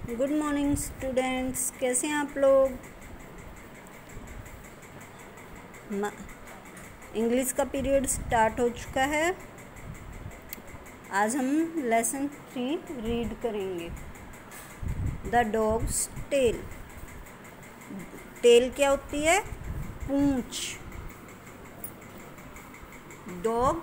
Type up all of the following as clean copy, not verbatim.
Good morning students, कैसे हैं आप लोग। इंग्लिश का पीरियड स्टार्ट हो चुका है। आज हम लेसन 3 रीड करेंगे। The dog's tail. टेल क्या होती है? पूंछ। डॉग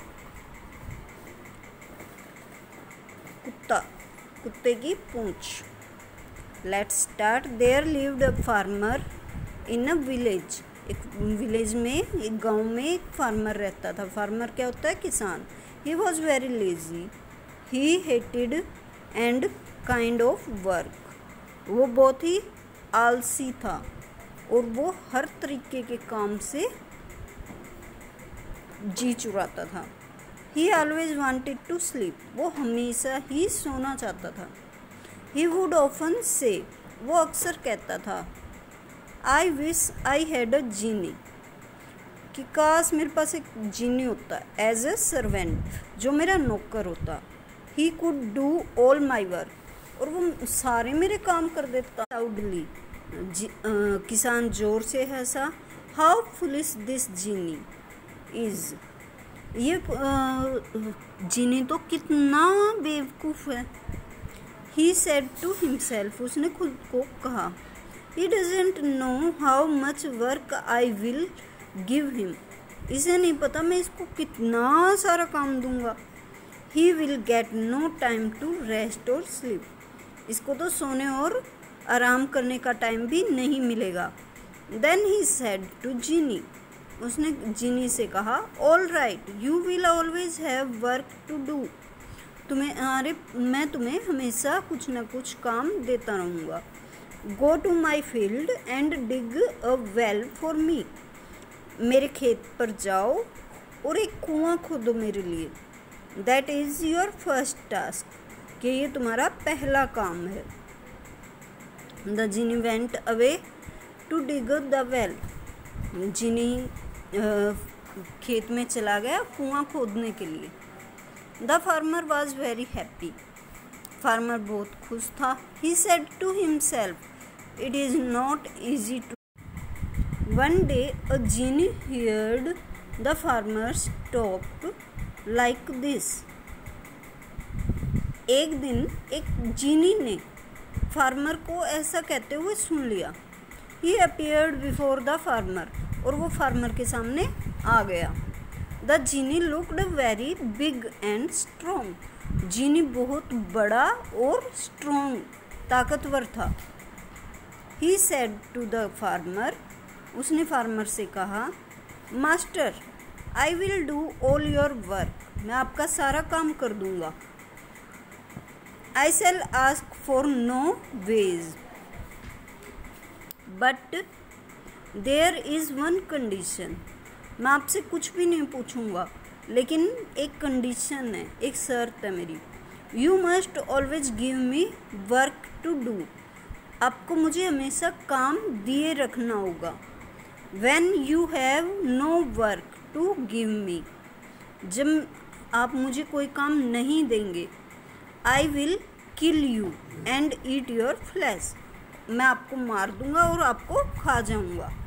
कुत्ता, कुत्ते की पूंछ। Let's start. There lived a farmer in a village. एक विलेज में, एक गांव में एक फार्मर रहता था। फार्मर क्या होता है? किसान। He was very lazy. He hated and kind of work. वो बहुत ही आलसी था और वो हर तरीके के काम से जी चुराता था। He always wanted to sleep. वो हमेशा ही सोना चाहता था। He would often say, वो अक्सर कहता था, I wish I had a genie, कि काश मेरे पास एक जीनी होता, एज ए सर्वेंट, जो मेरा नौकर होता। He could do all my work, और वो सारे मेरे काम कर देता। Loudly, किसान जोर से हंसा। How foolish this genie is, ये जीनी तो कितना बेवकूफ़ है। He said to himself, उसने खुद को कहा, He doesn't know how much work I will give him. इसे नहीं पता मैं इसको कितना सारा काम दूंगा। He will get no time to rest or sleep. इसको तो सोने और आराम करने का टाइम भी नहीं मिलेगा। Then he said to Genie, उसने जीनी से कहा, All right, you will always have work to do. मैं तुम्हें हमेशा कुछ न कुछ काम देता रहूँगा। Go to my field and dig a well for me. मेरे खेत पर जाओ और एक कुआं खोदो मेरे लिए। That is your first task, कि ये तुम्हारा पहला काम है। The genie went away to dig the well. Genie खेत में चला गया कुआं खोदने के लिए। The farmer was very happy. Farmer बहुत खुश था। He said to himself, it is not easy to. One day a genie heard the farmer's talk like this. एक दिन एक जीनी ने फार्मर को ऐसा कहते हुए सुन लिया। He appeared before the farmer, और वो फार्मर के सामने आ गया। The genie looked very big and strong. Genie बहुत बड़ा और स्ट्रॉन्ग, ताकतवर था। He said to the farmer, उसने फार्मर से कहा, master, I will do all your work. मैं आपका सारा काम कर दूंगा। I shall ask for no wage, but there is one condition. मैं आपसे कुछ भी नहीं पूछूंगा, लेकिन एक कंडीशन है, एक शर्त है मेरी। You must always give me work to do. आपको मुझे हमेशा काम दिए रखना होगा। When you have no work to give me, जब आप मुझे कोई काम नहीं देंगे, I will kill you and eat your flesh. मैं आपको मार दूंगा और आपको खा जाऊंगा।